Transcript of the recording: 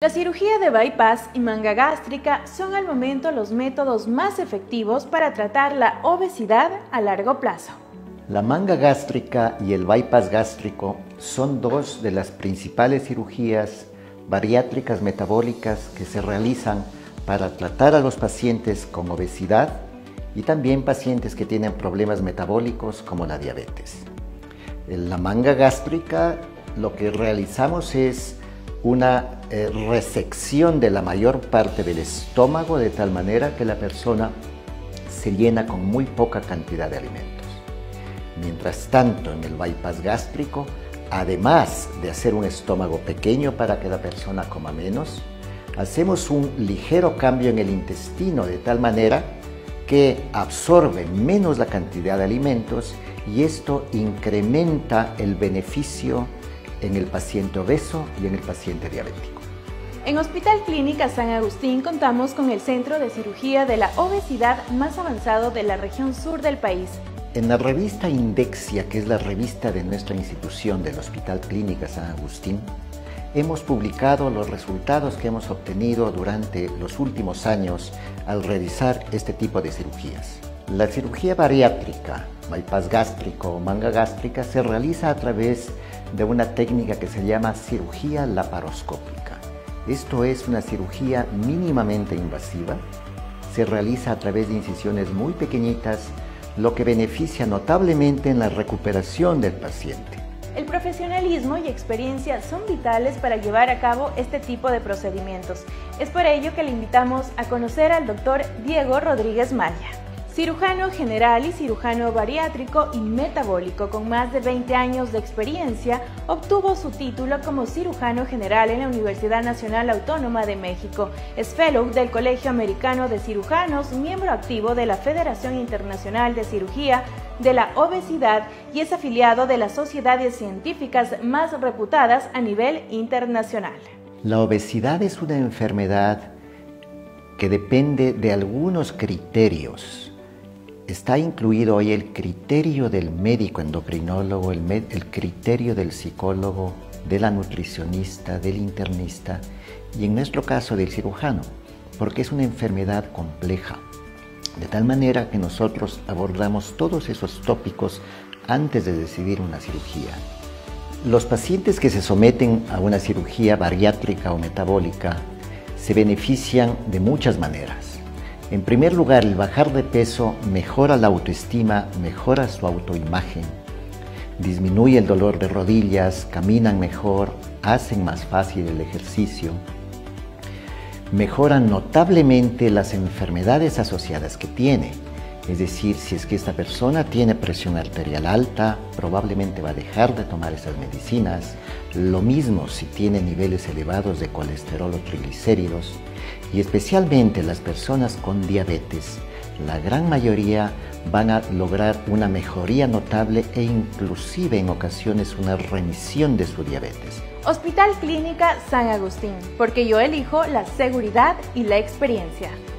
La cirugía de bypass y manga gástrica son al momento los métodos más efectivos para tratar la obesidad a largo plazo. La manga gástrica y el bypass gástrico son dos de las principales cirugías bariátricas metabólicas que se realizan para tratar a los pacientes con obesidad y también pacientes que tienen problemas metabólicos como la diabetes. En la manga gástrica lo que realizamos es una resección de la mayor parte del estómago de tal manera que la persona se llena con muy poca cantidad de alimentos. Mientras tanto, en el bypass gástrico, además de hacer un estómago pequeño para que la persona coma menos, hacemos un ligero cambio en el intestino de tal manera que absorbe menos la cantidad de alimentos y esto incrementa el beneficio en el paciente obeso y en el paciente diabético. En Hospital Clínica San Agustín contamos con el centro de cirugía de la obesidad más avanzado de la región sur del país. En la revista Indexia, que es la revista de nuestra institución del Hospital Clínica San Agustín, hemos publicado los resultados que hemos obtenido durante los últimos años al realizar este tipo de cirugías. La cirugía bariátrica, bypass gástrico o manga gástrica, se realiza a través de una técnica que se llama cirugía laparoscópica. Esto es una cirugía mínimamente invasiva, se realiza a través de incisiones muy pequeñitas, lo que beneficia notablemente en la recuperación del paciente. El profesionalismo y experiencia son vitales para llevar a cabo este tipo de procedimientos. Es por ello que le invitamos a conocer al doctor Diego Rodríguez Maya, cirujano general y cirujano bariátrico y metabólico con más de 20 años de experiencia. Obtuvo su título como cirujano general en la Universidad Nacional Autónoma de México. Es fellow del Colegio Americano de Cirujanos, miembro activo de la Federación Internacional de Cirugía de la Obesidad y es afiliado de las sociedades científicas más reputadas a nivel internacional. La obesidad es una enfermedad que depende de algunos criterios. Está incluido hoy el criterio del médico endocrinólogo, el criterio del psicólogo, de la nutricionista, del internista y en nuestro caso del cirujano, porque es una enfermedad compleja, de tal manera que nosotros abordamos todos esos tópicos antes de decidir una cirugía. Los pacientes que se someten a una cirugía bariátrica o metabólica se benefician de muchas maneras. En primer lugar, el bajar de peso mejora la autoestima, mejora su autoimagen, disminuye el dolor de rodillas, caminan mejor, hacen más fácil el ejercicio, mejoran notablemente las enfermedades asociadas que tiene. Es decir, si es que esta persona tiene presión arterial alta, probablemente va a dejar de tomar esas medicinas. Lo mismo si tiene niveles elevados de colesterol o triglicéridos. Y especialmente las personas con diabetes, la gran mayoría van a lograr una mejoría notable e inclusive en ocasiones una remisión de su diabetes. Hospital Clínica San Agustín, porque yo elijo la seguridad y la experiencia.